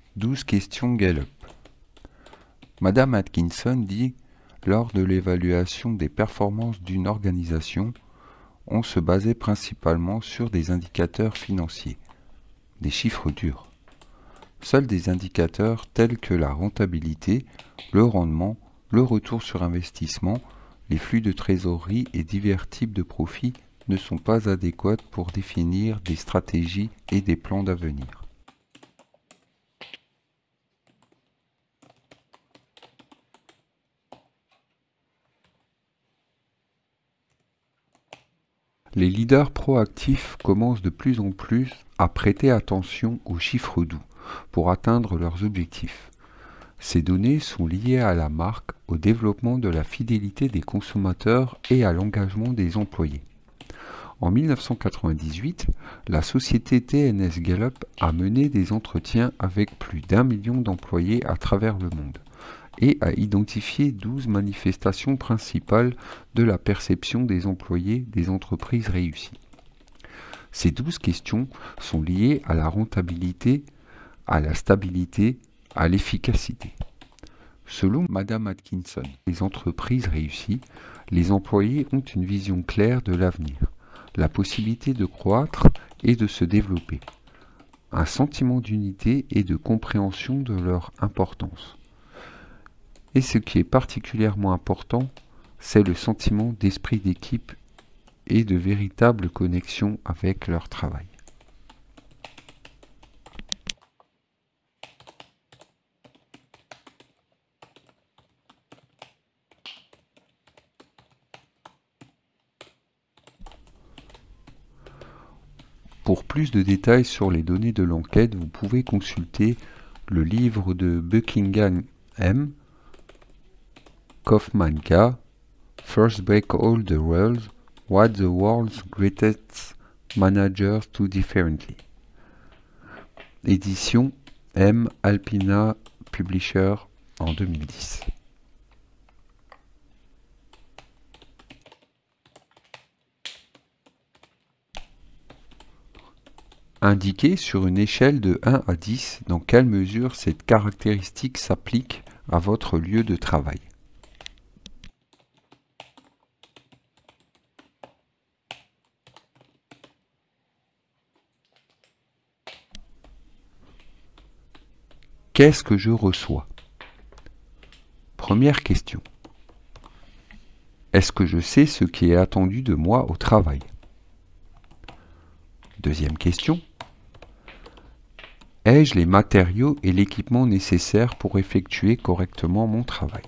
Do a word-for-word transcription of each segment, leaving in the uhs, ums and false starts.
douze questions Gallup. Madame Atkinson dit, lors de l'évaluation des performances d'une organisation, on se basait principalement sur des indicateurs financiers, des chiffres durs. Seuls des indicateurs tels que la rentabilité, le rendement, le retour sur investissement, les flux de trésorerie et divers types de profits ne sont pas adéquats pour définir des stratégies et des plans d'avenir. Les leaders proactifs commencent de plus en plus à prêter attention aux chiffres doux pour atteindre leurs objectifs. Ces données sont liées à la marque, au développement de la fidélité des consommateurs et à l'engagement des employés. En mille neuf cent quatre-vingt-dix-huit, la société T N S Gallup a mené des entretiens avec plus d'un million d'employés à travers le monde et a identifié douze manifestations principales de la perception des employés des entreprises réussies. Ces douze questions sont liées à la rentabilité, à la stabilité, à l'efficacité. Selon Madame Atkinson, les entreprises réussies, les employés ont une vision claire de l'avenir, la possibilité de croître et de se développer, un sentiment d'unité et de compréhension de leur importance. Et ce qui est particulièrement important, c'est le sentiment d'esprit d'équipe et de véritable connexion avec leur travail. Pour plus de détails sur les données de l'enquête, vous pouvez consulter le livre de Buckingham M. Kaufman K. First Break All the Rules, What the World's Greatest Managers Do Differently. Édition M. Alpina Publisher en deux mille dix. Indiquez sur une échelle de un à dix dans quelle mesure cette caractéristique s'applique à votre lieu de travail. Qu'est-ce que je reçois? Première question. Est-ce que je sais ce qui est attendu de moi au travail? Deuxième question. Ai-je les matériaux et l'équipement nécessaires pour effectuer correctement mon travail?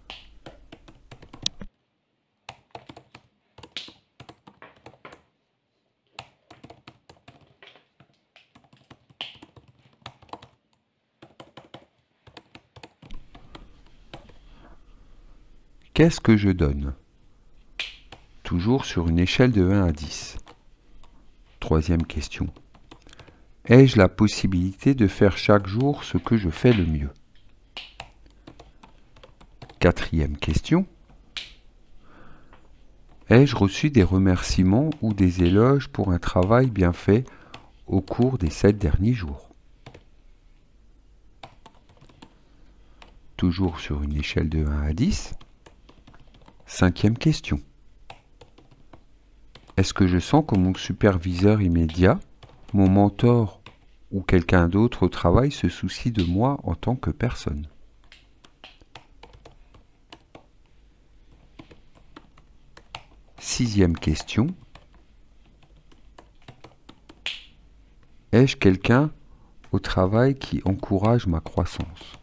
Qu'est-ce que je donne? Toujours sur une échelle de un à dix. Troisième question. Ai-je la possibilité de faire chaque jour ce que je fais le mieux? Quatrième question. Ai-je reçu des remerciements ou des éloges pour un travail bien fait au cours des sept derniers jours? Toujours sur une échelle de un à dix. Cinquième question. Est-ce que je sens que mon superviseur immédiat, mon mentor ou quelqu'un d'autre au travail se soucie de moi en tant que personne? Sixième question. Ai-je quelqu'un au travail qui encourage ma croissance?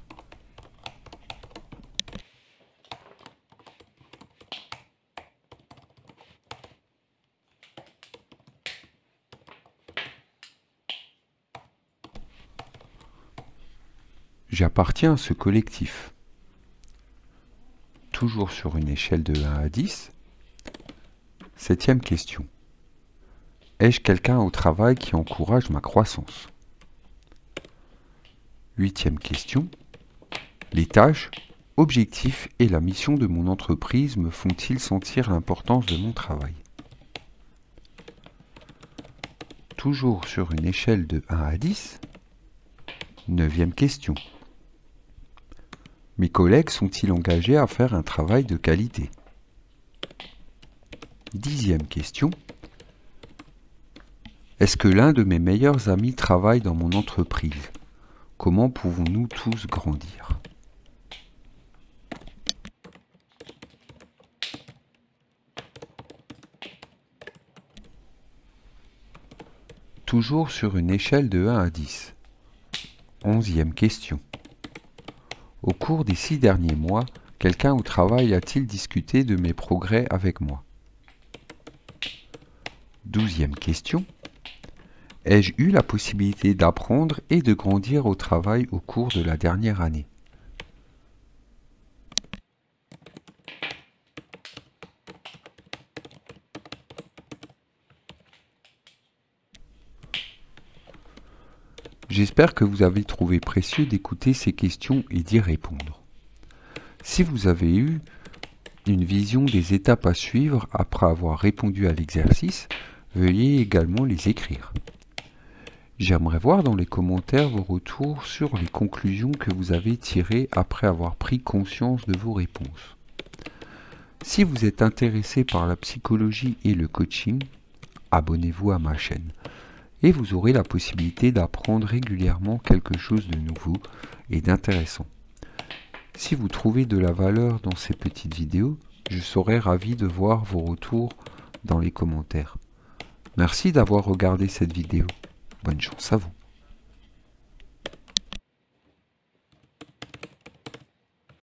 J'appartiens à ce collectif. Toujours sur une échelle de un à dix. Septième question. Ai-je quelqu'un au travail qui encourage ma croissance? Huitième question. Les tâches, objectifs et la mission de mon entreprise me font-ils sentir l'importance de mon travail? Toujours sur une échelle de un à dix. Neuvième question. Mes collègues sont-ils engagés à faire un travail de qualité? Dixième question. Est-ce que l'un de mes meilleurs amis travaille dans mon entreprise? Comment pouvons-nous tous grandir? Toujours sur une échelle de un à dix. Onzième question. Au cours des six derniers mois, quelqu'un au travail a-t-il discuté de mes progrès avec moi? Douzième question. Ai-je eu la possibilité d'apprendre et de grandir au travail au cours de la dernière année? J'espère que vous avez trouvé précieux d'écouter ces questions et d'y répondre. Si vous avez eu une vision des étapes à suivre après avoir répondu à l'exercice, veuillez également les écrire. J'aimerais voir dans les commentaires vos retours sur les conclusions que vous avez tirées après avoir pris conscience de vos réponses. Si vous êtes intéressé par la psychologie et le coaching, abonnez-vous à ma chaîne et vous aurez la possibilité d'apprendre régulièrement quelque chose de nouveau et d'intéressant. Si vous trouvez de la valeur dans ces petites vidéos, je serai ravi de voir vos retours dans les commentaires. Merci d'avoir regardé cette vidéo. Bonne chance à vous.